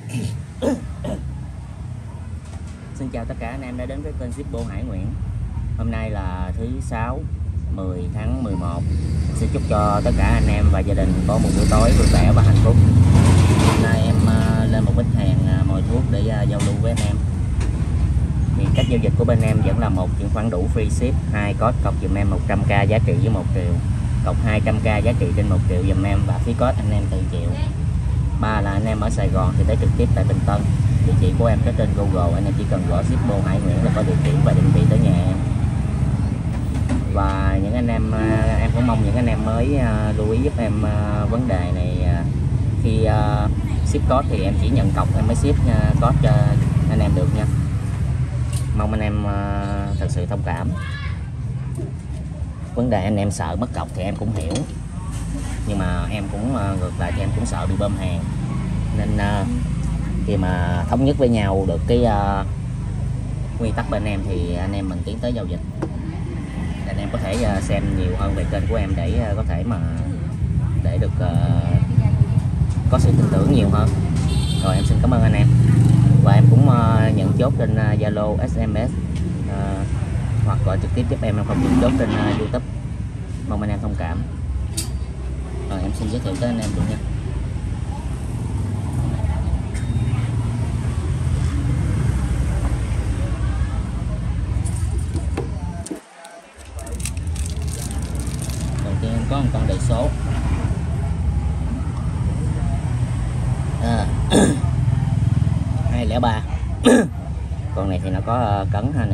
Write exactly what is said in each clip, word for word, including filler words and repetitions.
Xin chào tất cả anh em đã đến với kênh ship bô Hải Nguyễn. Hôm nay là thứ sáu mười tháng mười một. Xin chúc cho tất cả anh em và gia đình có một buổi tối vui vẻ và hạnh phúc. Hôm nay em lên một ít hàng mồi thuốc để giao lưu với anh em. Thì cách giao dịch của bên em vẫn là một chuyển khoản đủ free ship, hai code cọc giùm em một trăm k giá trị với một triệu, cọc hai trăm k giá trị trên một triệu giùm em và phí code anh em tự chịu. Ba là anh em ở Sài Gòn thì tới trực tiếp tại Bình Tân. Địa chỉ của em có trên Google, anh em chỉ cần gõ ship bô Hải Nguyễn là có địa chỉ và định vị tới nhà em. Và những anh em em cũng mong những anh em mới lưu ý giúp em vấn đề này. Khi ship code thì em chỉ nhận cọc, em mới ship code cho anh em được nha. Mong anh em thật sự thông cảm. Vấn đề anh em sợ mất cọc thì em cũng hiểu, nhưng mà em cũng ngược lại thì em cũng sợ bị bơm hàng, nên khi mà thống nhất với nhau được cái uh, quy tắc bên em thì anh em mình tiến tới giao dịch. Anh em có thể uh, xem nhiều hơn về kênh của em để uh, có thể mà để được uh, có sự tin tưởng nhiều hơn. Rồi em xin cảm ơn anh em. Và em cũng uh, nhận chốt trên Zalo, uh, ét em ét uh, hoặc gọi trực tiếp giúp em, em không nhận chốt trên uh, YouTube. Mong anh em thông cảm. Rồi em xin giới thiệu tới anh em luôn nha. Đầu tiên em có một con đầy số à, hai không ba. Con này thì nó có cấn ha nè,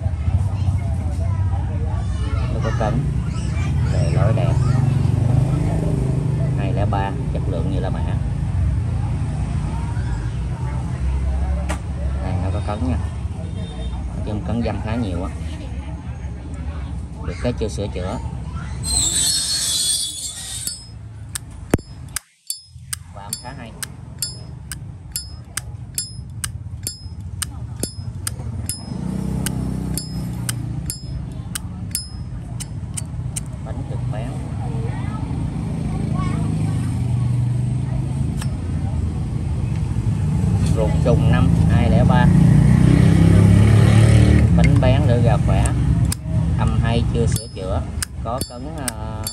nó có cấn để lối đẹp. Hai không ba chất lượng như là mã. Đây nó có cấn nha, nhưng cấn dăm khá nhiều á, được cái chưa sửa chữa. Và âm khá hay. Bánh cực béo. Ruột trùng năm hai không ba. Bánh bán đỡ gà khỏe, âm hay chưa sửa chữa, có cấn uh,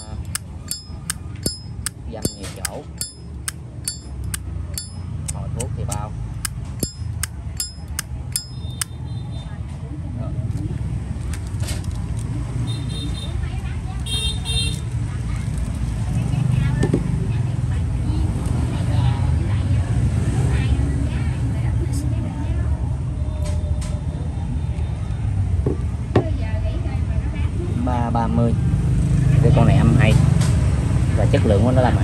dăm nhiều chỗ. Hồi thuốc thì bao. ba mươi. Cái con này âm hay và chất lượng của nó là mã.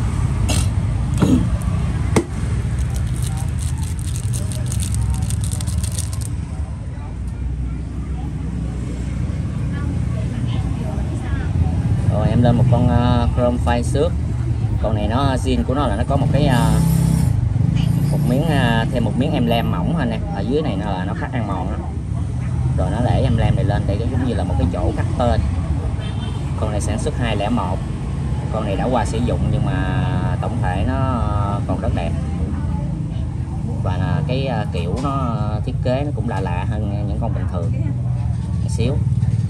Rồi em lên một con uh, chrome phai xước. Con này nó zin của nó là nó có một cái uh, một miếng uh, thêm một miếng em lem mỏng ha nè, ở dưới này nó là nó khắc ăn mòn đó. Rồi nó để em lem này lên để giống như là một cái chỗ khắc tên. Con này sản xuất hai không một. Con này đã qua sử dụng nhưng mà tổng thể nó còn rất đẹp. Và là cái kiểu nó thiết kế nó cũng lạ lạ hơn những con bình thường một xíu.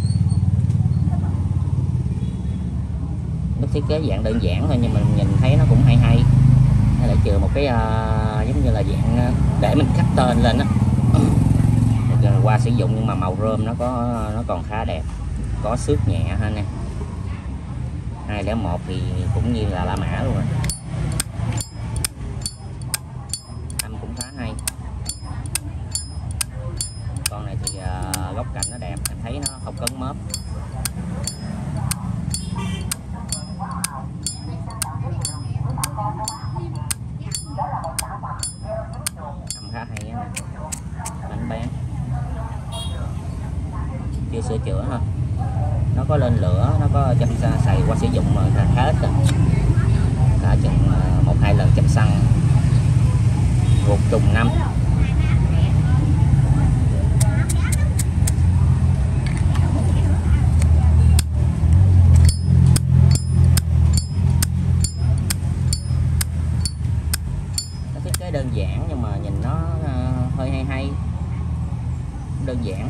Nó thiết kế dạng đơn giản thôi nhưng mà nhìn thấy nó cũng hay hay. Nó lại chừa một cái uh, giống như là dạng để mình khắc tên lên á. Qua sử dụng nhưng mà màu rơm nó có nó còn khá đẹp, có xước nhẹ ha nè. Hai không một thì cũng như là La Mã luôn rồi. Âm cũng khá hay. Con này thì uh, góc cạnh nó đẹp, em thấy nó không cấn mớp. Âm khá hay á nè. Bánh bán chưa sửa chữa ha, nó có lên lửa, nó có châm xài qua sử dụng mà khá ít rồi. Cả chừng một hai lần châm xăng. Ruột trùng năm. giản nhưng mà nhìn nó uh, hơi hay hay, đơn giản.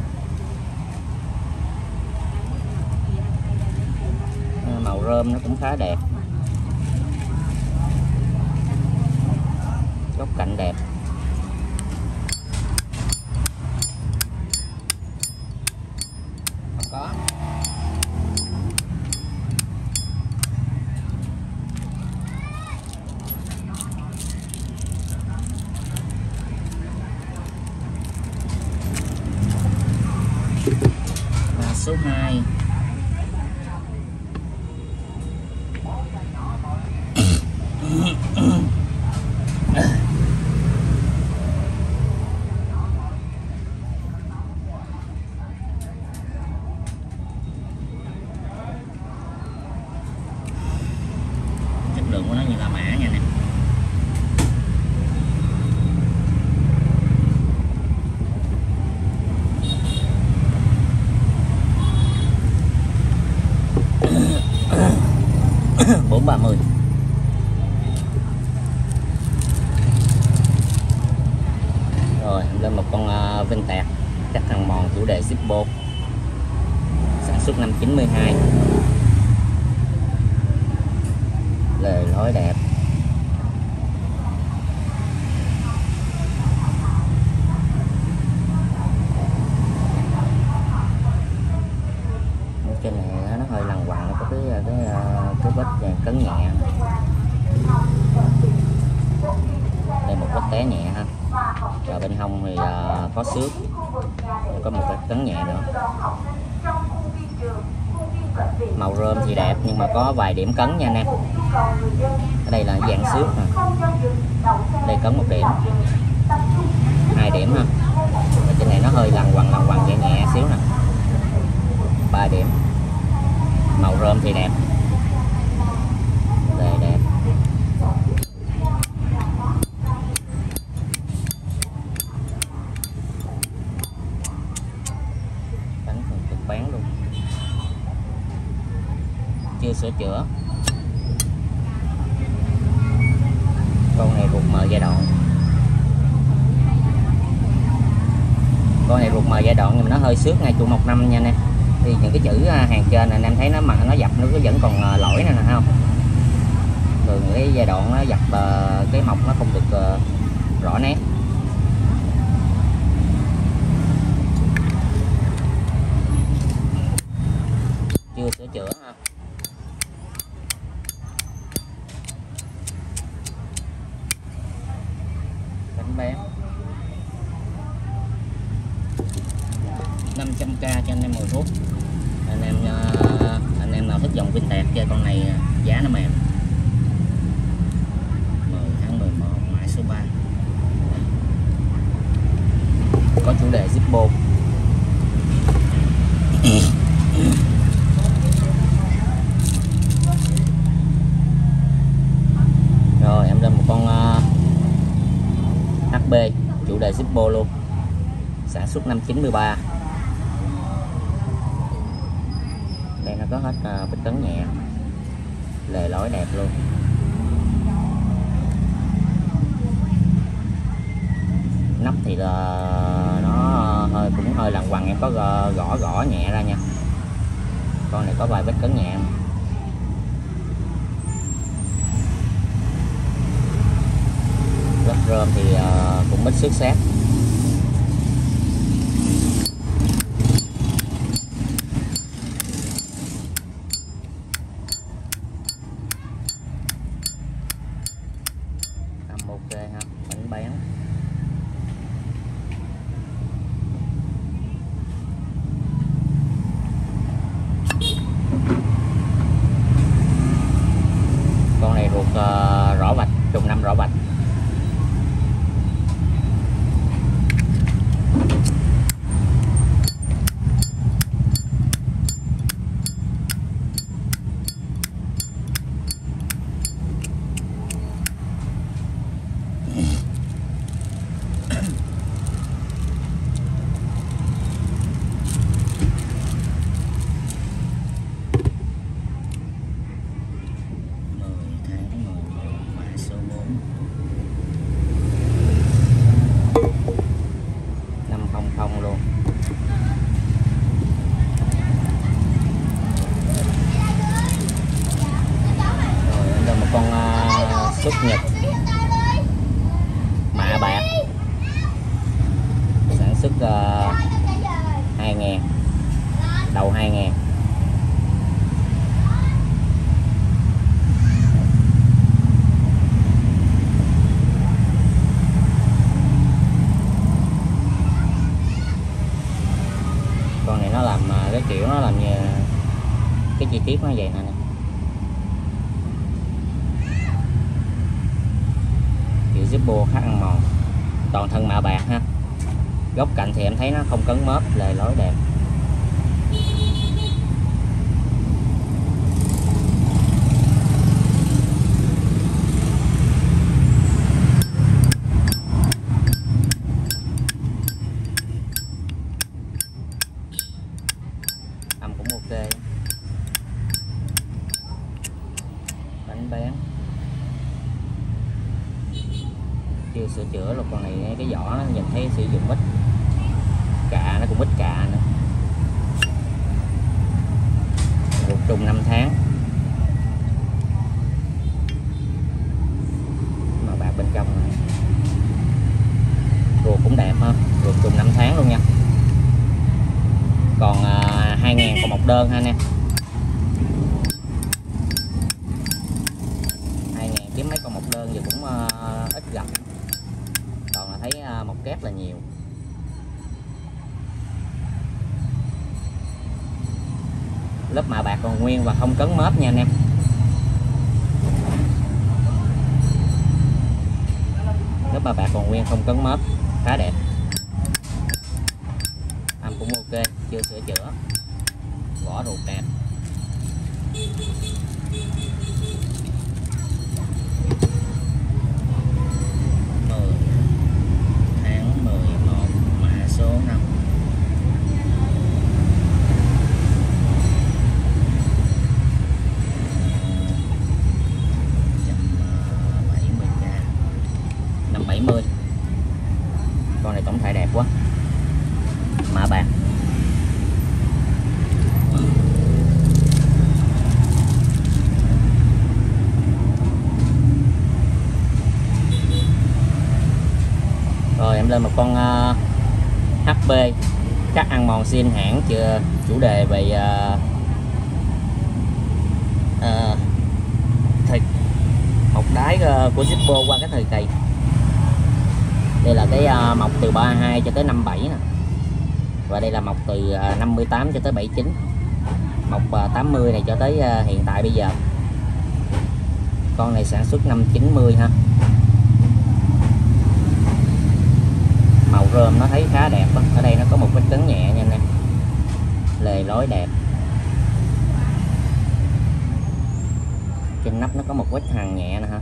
Uh, màu rơm nó cũng khá đẹp, góc cạnh đẹp. Không có. Và số hai. Chất lượng của nó như là mã nha nè. Bốn ba mươi. Rồi lên một con uh, Vintage cắt thằng mòn chủ đề Zippo, sản xuất năm chín mươi hai, lề lối đẹp. Cái này nó hơi lằn quằn, có cái cái cái vết cấn nhẹ. Đây một vết té nhẹ ha. Và bên hông thì uh, có xước, có một vết cấn nhẹ nữa. Màu rơm thì đẹp nhưng mà có vài điểm cấn nha anh em. Ở đây là dạng xước nè, đây cấn một điểm, hai điểm ha. Ở trên này nó hơi lằn quằn lằn quằn nhẹ nhẹ xíu nè, ba điểm. Màu rơm thì đẹp, đây đẹp. Bánh còn cực bán luôn, chưa sửa chữa. Con này ruột mờ giai đoạn, con này ruột mờ giai đoạn nhưng mà nó hơi xước ngay trụ một năm nha nè. Thì những cái chữ hàng trên này anh em thấy nó mà nó dập nó vẫn còn lỗi nè, thấy không? Thường cái giai đoạn nó dập cái mộc nó không được rõ nét. Chưa sửa chữa ha. Bánh bé năm trăm k cho anh em mười phút. Anh em anh em nào thích dòng Vintage chơi con này giá nó mềm. mười tháng mười một mã số ba. Có chủ đề Zippo. Rồi em lên một con uh, hát bê chủ đề Zippo luôn, sản xuất năm chín mươi ba. Đây nó có hết uh, vết cấn nhẹ, lề lối đẹp luôn. Nắp thì là nó hơi cũng hơi lằn quằn, em có gõ gõ nhẹ ra nha. Con này có vài vết cấn nhẹ. Lớp rơm thì uh, cũng ít xước sát. Tầm ok ha, bánh bán. Con này ruột uh, rõ vạch, trùng năm rõ vạch. đầu hai ngàn. Con này nó làm cái kiểu nó làm như cái chi tiết nó vậy nè, kiểu Zippo khá ăn mòn, toàn thân mạ bạc ha. Góc cạnh thì em thấy nó không cấn mớp, lề lối đẹp. Âm cũng ok. Bánh bén chưa sửa chữa luôn. Con này cái vỏ nó nhìn thấy sử dụng ít, cạ nó cũng ít cạ nữa. Ruột trùng năm tháng, màu bạc bên trong này. Ruột cũng đẹp ha, ruột trùng năm tháng luôn nha. Còn à, hai ngàn còn một đơn ha anh em. hai ngàn kiếm mấy con một đơn giờ cũng à, ít gặp. Còn là thấy à, một kép là nhiều. Lớp mạ bạc còn nguyên và không cấn mớp nha anh em. Lớp mạ bạc còn nguyên không cấn mớp, khá đẹp. Âm cũng ok, chưa sửa chữa. Vỏ ruột đẹp. mười tháng mười một, mã số năm. năm bảy mươi. Con này tổng thể đẹp quá. Mạ bạc. Rồi em lên một con uh, hát pê cắt ăn mòn xin hãng, chưa chủ đề về uh, uh, thịt một đáy uh, của Zippo qua cái thời kỳ. Đây là cái uh, mọc từ ba mươi hai cho tới năm mươi bảy nè. Và đây là mọc từ uh, năm mươi tám cho tới bảy mươi chín. Mọc uh, tám mươi này cho tới uh, hiện tại bây giờ. Con này sản xuất năm chín mươi ha. Màu rơm nó thấy khá đẹp đó. Ở đây nó có một vết cấn nhẹ nha anh em. Lề lối đẹp. Trên nắp nó có một vết hằn nhẹ nè ha.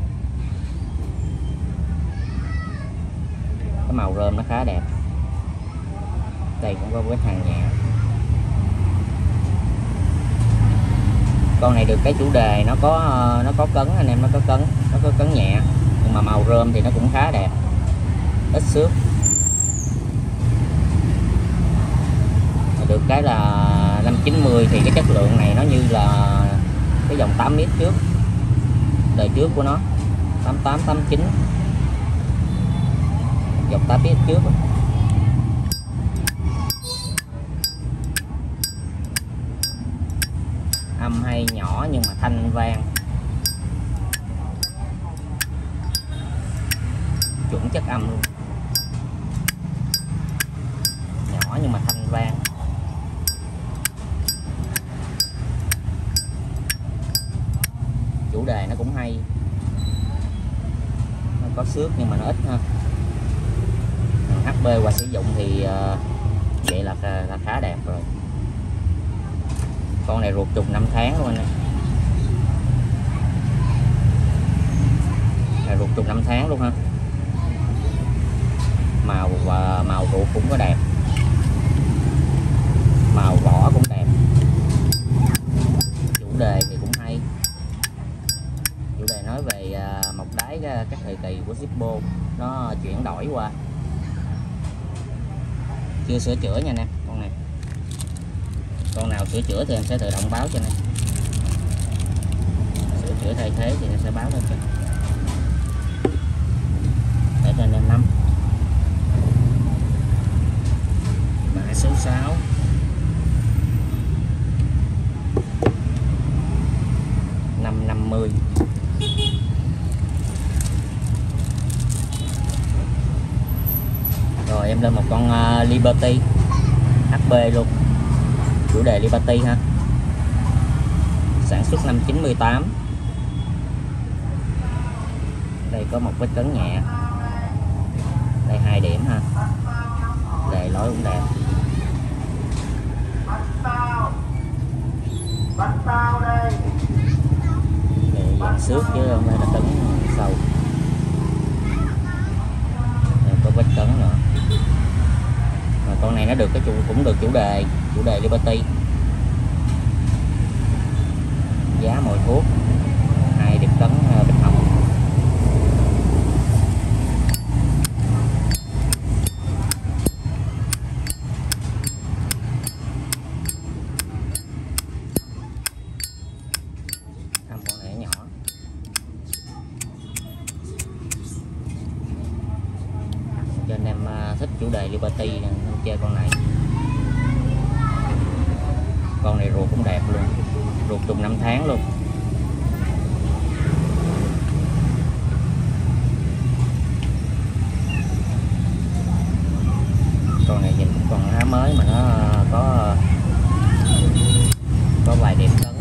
Cái màu rơm nó khá đẹp. Đây cũng có vết hằn nhẹ. Con này được cái chủ đề nó có nó có cấn anh em, nó có cấn, nó có cấn nhẹ, nhưng mà màu rơm thì nó cũng khá đẹp, ít xước. Được cái là năm chín mươi thì cái chất lượng này nó như là cái dòng tám mét trước, đời trước của nó, tám tám tám chín, dòng tám mét trước. Âm hay nhỏ nhưng mà thanh vang, chuẩn chất âm luôn. Nhỏ nhưng mà thanh vang. Chủ đề nó cũng hay, nó có xước nhưng mà nó ít ha. hát pê qua sử dụng thì uh, vậy là, là khá đẹp rồi. Con này ruột trùng năm tháng luôn anh em. Này ruột trùng năm tháng luôn ha. Màu và uh, màu ruột cũng có đẹp, màu vỏ cũng đẹp. Chủ đề thì cũng hay. Chủ đề nói về uh, một đáy uh, các thời kỳ của Zippo nó chuyển đổi qua. Chưa sửa chữa nha anh em. Con này con nào sửa chữa thì em sẽ tự động báo cho anh em. Sửa chữa thay thế thì em sẽ báo lên cho để cho anh em nắm. Mã số sáu. em lên một con uh, Liberty hát pê luôn, chủ đề Liberty ha, sản xuất năm chín mươi tám. Đây có một vết cấn nhẹ, đây hai điểm ha, đề lối cũng đẹp. Để dạng xước chứ không phải là cấn sâu. Đây có vết cấn nữa. Mà con này nó được cái chủ cũng được chủ đề chủ đề Liberty. Giá mồi thuốc, hai điểm cấn bình hồng. Con này nhỏ. Cho anh em thích chủ đề Liberty nên chơi con này. Con này ruột cũng đẹp luôn, ruột trùng năm tháng luôn. Con này nhìn cũng còn khá mới mà nó có có vài điểm cấn.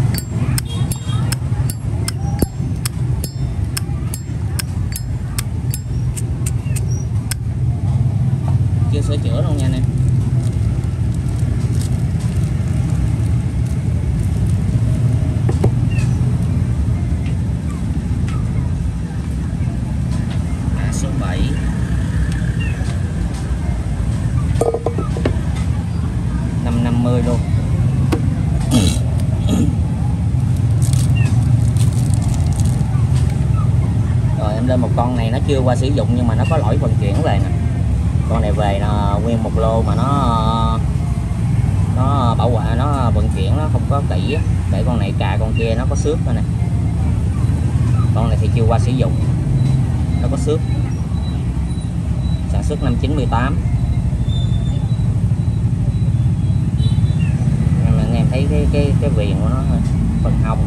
Chưa sửa chữa đâu nha anh em. Mã số bảy. năm năm mươi luôn. Rồi em lên một con này nó chưa qua sử dụng nhưng mà nó có lỗi vận chuyển về nè. Con này về nó nguyên một lô mà nó nó bảo quản, nó vận chuyển nó không có kỹ, để con này cà con kia nó có xước nữa nè. Con này thì chưa qua sử dụng, nó có xước, sản xuất năm chín mươi tám. Anh em thấy cái cái cái viền của nó phần hông.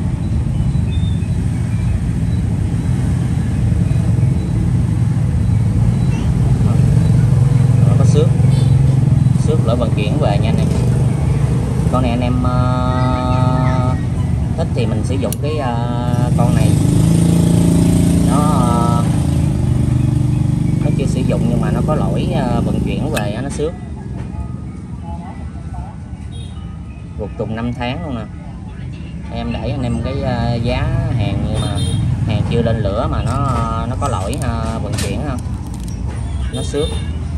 Xước xước lỗi vận chuyển về nha anh em. Con này anh em uh, thích thì mình sử dụng cái uh, con này, nó uh, nó chưa sử dụng nhưng mà nó có lỗi uh, vận chuyển về, nó xước, ruột trùng năm tháng luôn nè. Em để anh em cái uh, giá hàng nhưng mà hàng chưa lên lửa mà nó uh, nó có lỗi uh, vận chuyển không, nó xước.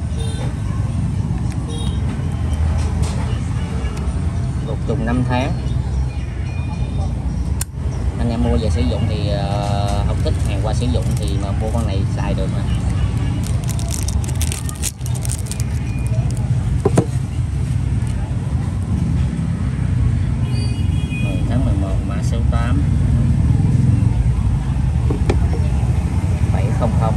Trùng năm tháng. Anh em mua về sử dụng thì uh, không thích hàng qua sử dụng thì mà mua con này xài được nè. mười tháng mười một mã số tám bảy không không.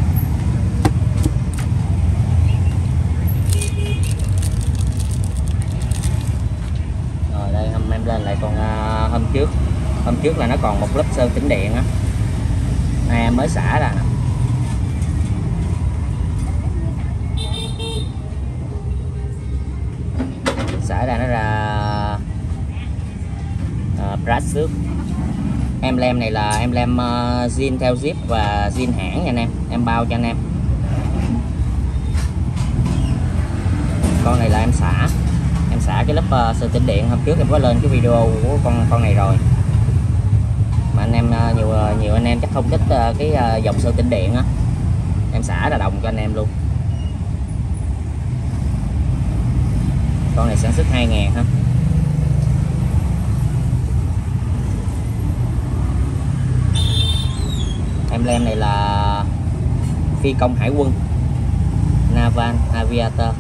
Em lên lại còn uh, hôm trước hôm trước là nó còn một lớp sơn tĩnh điện á, nay em mới xả ra nè. Xả ra nó ra uh, brush xước. Em lem này là em lem uh, zin theo zip và zin hãng nha anh em, em bao cho anh em. Con này là em xả xả cái lớp uh, sơn tĩnh điện. Hôm trước em có lên cái video của con con này rồi mà anh em uh, nhiều uh, nhiều anh em chắc không thích uh, cái uh, dòng sơn tĩnh điện á, em xả ra đồng cho anh em luôn. Con này sản xuất hai ngàn ha. Em lem này là phi công hải quân Naval Aviator.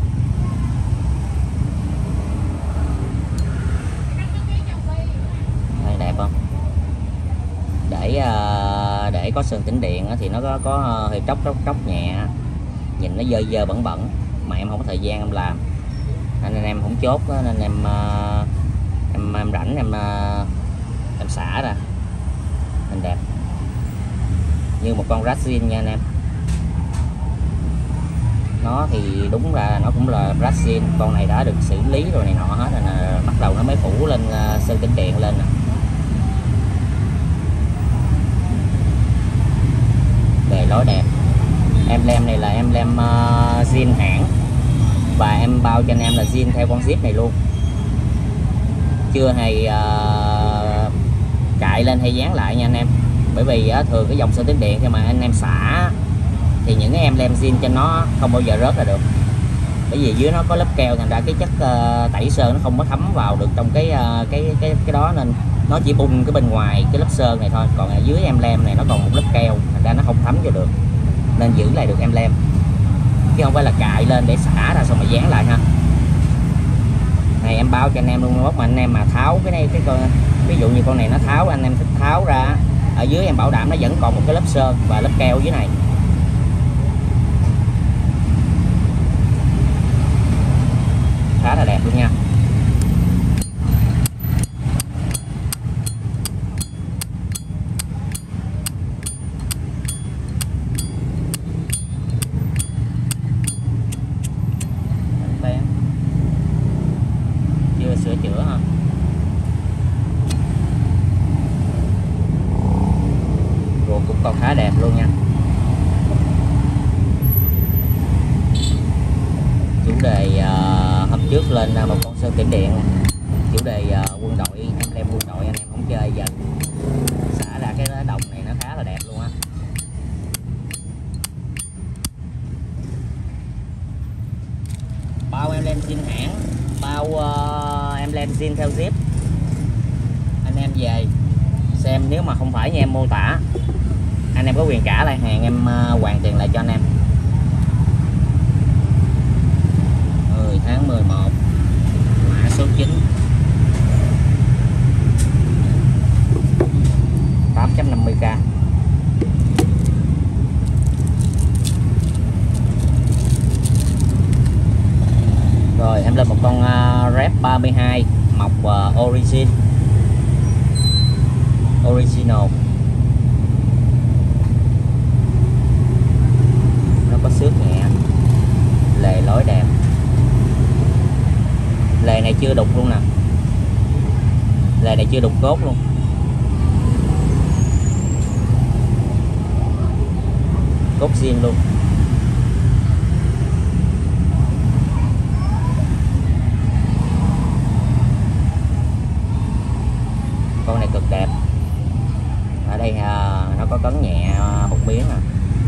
Đẹp không? Để để có sơn tĩnh điện thì nó có có hơi tróc tróc tróc nhẹ, nhìn nó dơ dơ bẩn bẩn mà em không có thời gian em làm nên em không chốt đó, nên em em em rảnh em em xả ra mình đẹp như một con rat zin nha anh em. Nó thì đúng là nó cũng là Brazil, con này đã được xử lý rồi này nọ hết rồi nè, bắt đầu nó mới phủ lên uh, sơn tĩnh điện lên nè. Đề lối đẹp. Emblem này là emblem uh, zin hãng, và em bao cho anh em là zin theo con zip này luôn, chưa hề uh, cạy lên hay dán lại nha anh em. Bởi vì uh, thường cái dòng sơn tĩnh điện khi mà anh em xả thì những cái emblem zin cho nó không bao giờ rớt ra được, bởi vì dưới nó có lớp keo, thành ra cái chất uh, tẩy sơn nó không có thấm vào được trong cái uh, cái cái cái đó, nên nó chỉ bung cái bên ngoài cái lớp sơn này thôi, còn ở dưới emblem này nó còn một lớp keo, thành ra nó không thấm vô được, nên giữ lại được emblem chứ không phải là cạy lên để xả ra xong rồi dán lại ha. Này em bao cho anh em luôn, mà anh em mà tháo cái này cái con, ví dụ như con này nó tháo, anh em thích tháo ra, ở dưới em bảo đảm nó vẫn còn một cái lớp sơn và lớp keo dưới này. Khá là đẹp luôn nha. Chưa sửa chữa ha. Ruột cũng còn khá đẹp luôn nha. Chủ đề uh, hôm trước lên một con sơn tĩnh điện, chủ đề uh, quân đội, em đem quân đội anh em không chơi, giờ xả ra cái đồng này nó khá là đẹp luôn á. Bao em lên zin hãng, bao uh, em lên zin theo zip, anh em về xem, nếu mà không phải như em mô tả, anh em có quyền trả lại hàng, em uh, hoàn tiền lại cho anh em. mười tháng mười một, mã số chín, tám trăm năm mươi k. Rồi em lên một con uh, rep ba mươi hai mọc uh, origin original, nó có xước nhẹ, lề lối đẹp. Lề này chưa đục luôn nè, lề này chưa đục cốt luôn. Cốt zin luôn. Con này cực đẹp. Ở đây à, nó có cấn nhẹ một miếng à.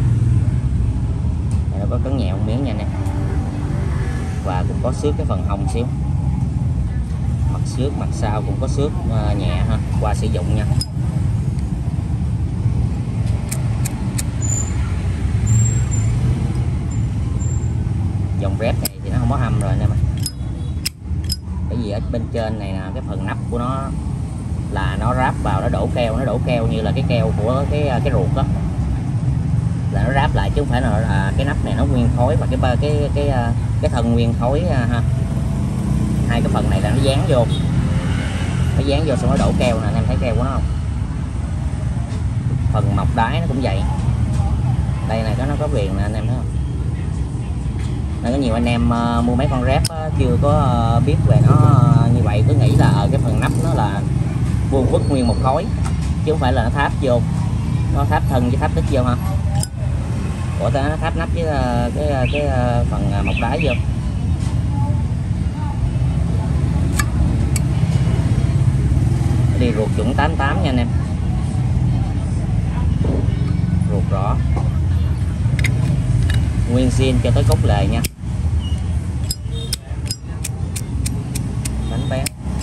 Nó có cấn nhẹ một miếng nha nè. Và cũng có xước cái phần hông xíu. Mặt xước, mặt sau cũng có xước uh, nhẹ ha, qua sử dụng nha. Dòng rep này thì nó không có hâm rồi nè mà. Bởi vì ở bên trên này nè, cái phần nắp của nó là nó ráp vào, nó đổ keo, nó đổ keo như là cái keo của cái cái ruột đó, là nó ráp lại chứ không phải là, là cái nắp này nó nguyên khối, và cái cái cái cái, cái thân nguyên khối ha. Hai cái phần này là nó dán vô, nó dán vô xong nó đổ keo nè, anh em thấy keo của nó không? Phần mọc đáy nó cũng vậy. Đây này, có nó có viền nè, anh em thấy không? Nên có nhiều anh em uh, mua mấy con rep á, chưa có uh, biết về nó uh, như vậy, cứ nghĩ là ở uh, cái phần nắp nó là vuông vức nguyên một khối, chứ không phải là nó tháp vô, nó tháp thân với tháp tích vô ha. Ủa ta nó tháp nắp với uh, cái uh, cái uh, phần uh, mọc đáy vô. Đi ruột chuẩn tám tám nha anh em, ruột rõ, nguyên zin cho tới cốt lề nha. Bánh bé.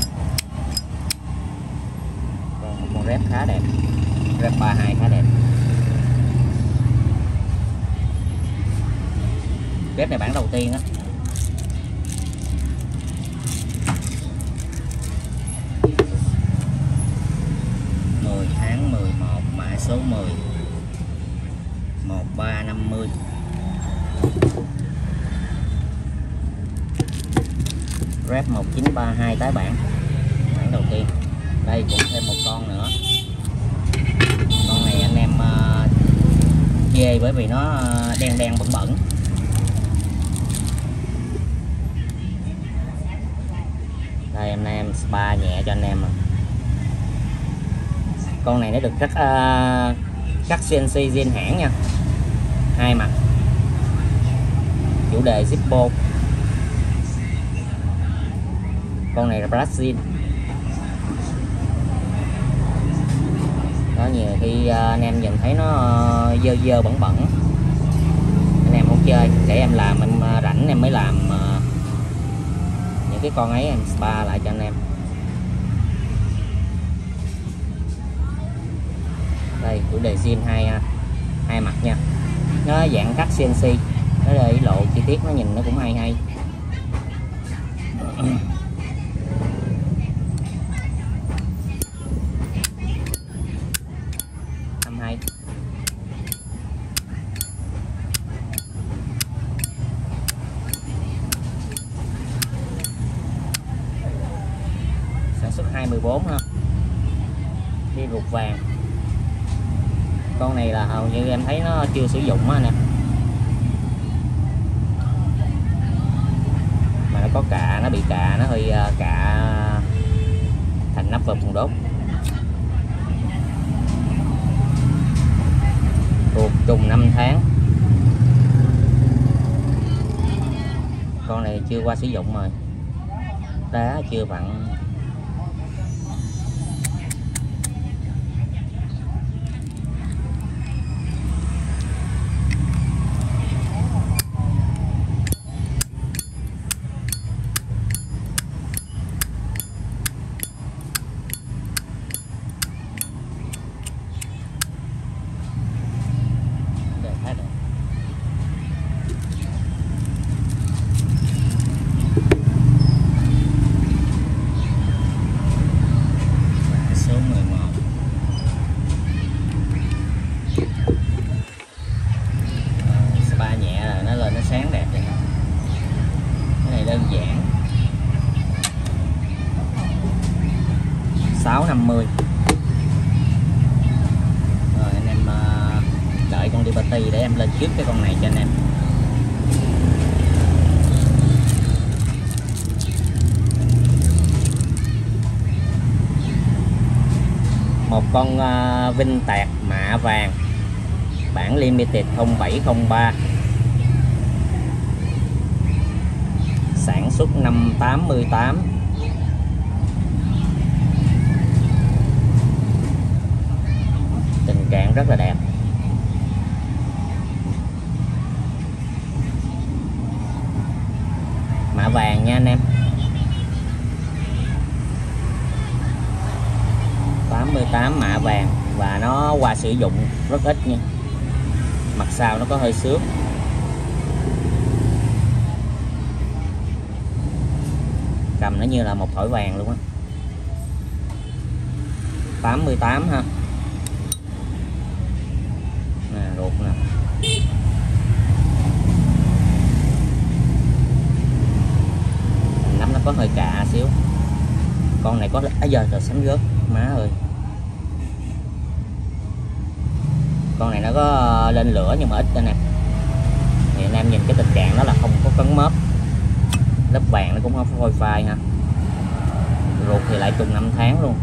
Còn một con rep khá đẹp, rep ba mươi hai khá đẹp. Rep này bản đầu tiên á. mười tháng mười một, mã số mười, một ba năm mươi. Rep một chín ba hai tái bản, bản đầu tiên. Đây cũng thêm một con nữa. Con này anh em uh, chê bởi vì nó uh, đen đen bẩn bẩn, Đây em nay em spa nhẹ cho anh em à. Con này nó được cắt uh, cắt xê en xê zin hãng nha, hai mặt, chủ đề Zippo. Con này là Brazil. Đó, nhiều khi uh, anh em nhìn thấy nó uh, dơ dơ bẩn bẩn, anh em không chơi, để em làm, em uh, rảnh em mới làm uh, những cái con ấy, em spa lại cho anh em. Đây chủ đề zin hai hai mặt nha, nó dạng cắt xê en xê, nó đây lộ chi tiết nó nhìn nó cũng hay hay. Thăm hay. Sản xuất hai mươi bốn ha, đi ruột vàng. Con này là hầu như em thấy nó chưa sử dụng á nè, mà nó có cạ, nó bị cạ, nó hơi cạ thành nắp vào vùng đốt. Ruột trùng năm tháng. Con này chưa qua sử dụng rồi, đá chưa vặn. Sáng đẹp này. Cái này đơn giản sáu năm mươi. Rồi anh em đợi con Liberty để em lên trước cái con này cho anh em. Một con Vinh tẹt mạ vàng bản Limited không bảy không ba, sản xuất năm tám mươi tám. Tình trạng rất là đẹp. Mạ vàng nha anh em. tám mươi tám mạ vàng và nó qua sử dụng rất ít nha. Mặt sau nó có hơi xước. Cầm nó như là một thỏi vàng luôn á. tám mươi tám ha. Nè, ruột nè. Nắm nó có hơi cạ xíu. Con này có à, giờ rồi sắm rớt má ơi. Con này nó có lên lửa nhưng mà ít anh em. Thì anh em nhìn cái tình trạng đó là không có cấn mớp. Lớp vàng nó cũng không phôi phai ha. Ruột thì lại trùng năm tháng luôn.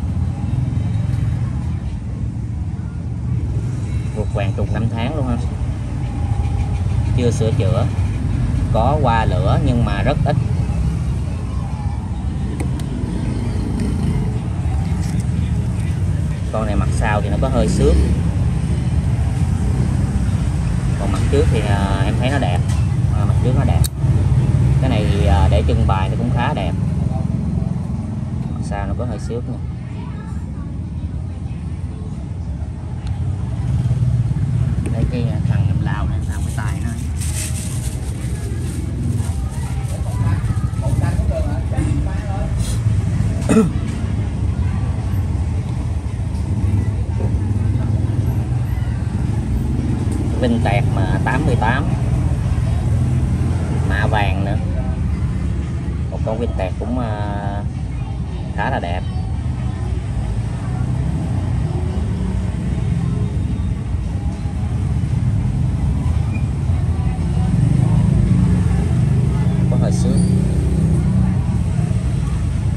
Ruột vàng trùng năm tháng luôn ha. Chưa sửa chữa. Có qua lửa nhưng mà rất ít. Con này mặt sau thì nó có hơi xước. Còn mặt trước thì em thấy nó đẹp. À, mặt trước nó đẹp. Cái này thì để trưng bày thì cũng khá đẹp. Mặt sau nó có hơi xước nha. Đây cái thằng em lao này, lao cái tay nó. Vinh tẹt mà tám mươi tám, mạ vàng nữa. Một con Vinh tẹt cũng khá là đẹp. Có hơi xước.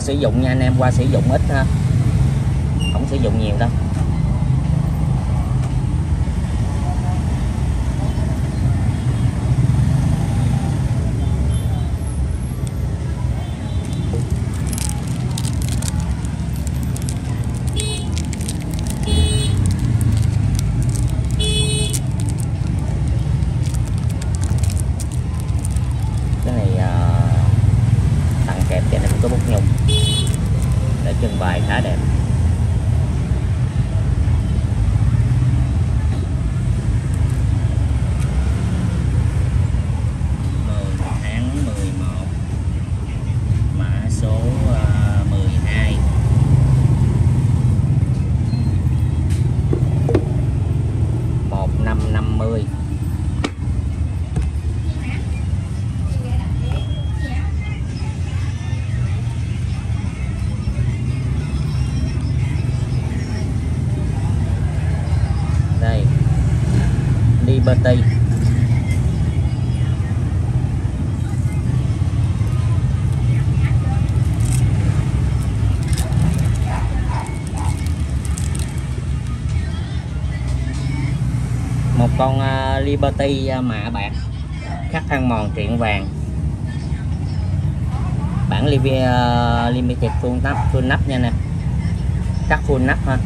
sử dụng nha anh em, qua sử dụng ít ha, không sử dụng nhiều đâu. Cái này uh, tặng kèm cho nên có bút nhung để trưng bày khá đẹp. mười tháng mười một, mã số uh, mười hai, một năm năm mươi. Đây, Liberty. Một con uh, Liberty uh, mạ bạc khắc ăn mòn triện vàng, bản uh, limited full nắp, full nắp nha nè, cắt full nắp ha.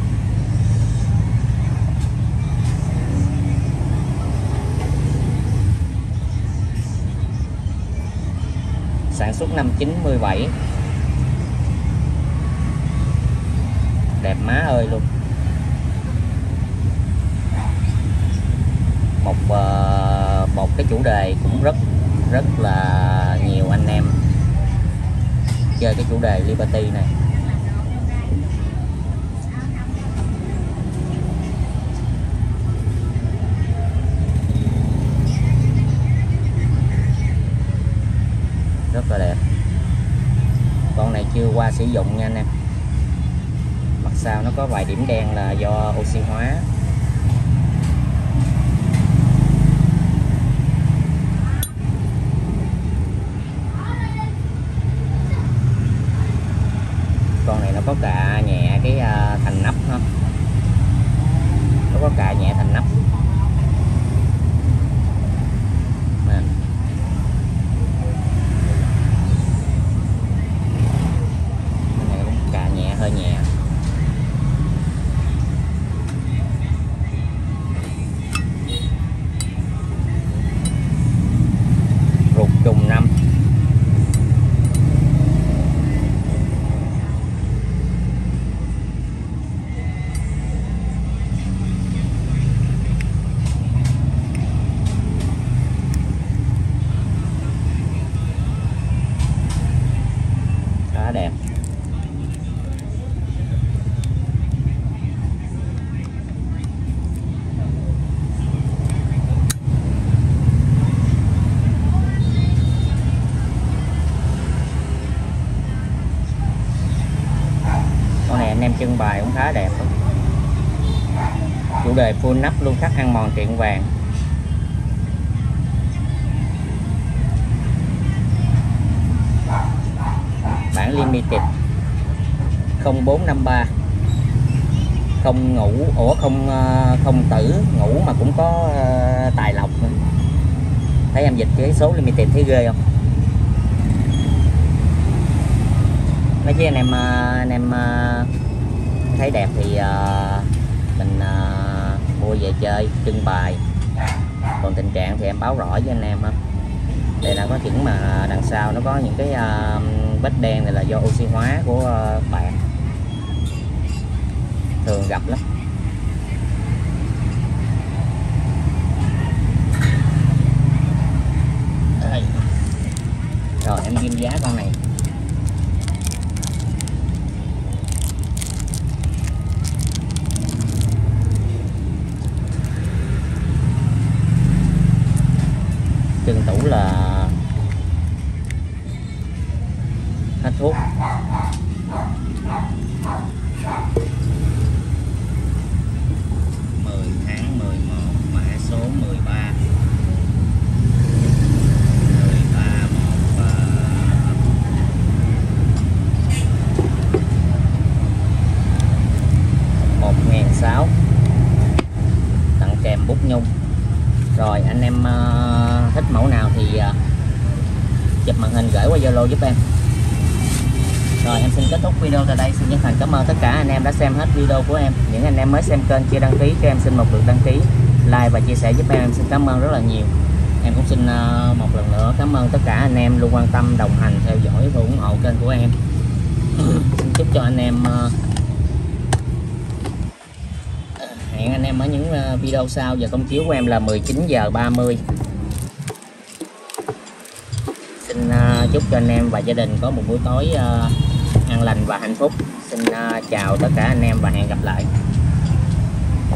Sản xuất năm chín bảy, đẹp má ơi luôn. Một uh, một cái chủ đề cũng rất rất là nhiều anh em chơi cái chủ đề Liberty này. Rất là đẹp. Con này chưa qua sử dụng nha anh em. Mặt sau nó có vài điểm đen là do oxy hóa. Con này nó có cạ nhẹ cái uh, thành nắp ha, nó có cạ nhẹ thành nắp nè. Con này cũng cạ nhẹ, hơi nhẹ. Ruột trùng năm. Khá đẹp. Con này anh em trưng bày cũng khá đẹp. Chủ đề full nắp luôn, khắc ăn mòn triện vàng. Bản limited không bốn năm ba, không ngủ, ủa không không tử ngủ mà cũng có uh, tài lộc nữa. Thấy em dịch cái số limited thấy ghê không? Mấy chứ anh em anh em thấy đẹp thì uh, mình uh, mua về chơi trưng bày. Còn tình trạng thì em báo rõ với anh em ha. Đây là có chừng mà đằng sau nó có những cái uh, vết đen này là do oxy hóa của uh, bạc, thường gặp lắm. Đây. Rồi em ghim giá con này. Chân tủ là hết thuốc. mười tháng mười một, mã số mười ba. mười ba một bút nhung. Rồi anh em uh, thích mẫu nào thì uh, chụp màn hình gửi qua Zalo giúp em. Rồi em xin kết thúc video tại đây. Xin chân thành cảm ơn tất cả anh em đã xem hết video của em. Những anh em mới xem kênh chưa đăng ký cho em xin một lượt đăng ký, like và chia sẻ giúp em. Em xin cảm ơn rất là nhiều. Em cũng xin uh, một lần nữa cảm ơn tất cả anh em luôn quan tâm, đồng hành, theo dõi và ủng hộ kênh của em. Xin chúc cho anh em uh, hẹn anh em ở những uh, video sau. Giờ công chiếu của em là mười chín giờ ba mươi. Xin uh, chúc cho anh em và gia đình có một buổi tối uh, an lành và hạnh phúc. Xin uh, chào tất cả anh em và hẹn gặp lại.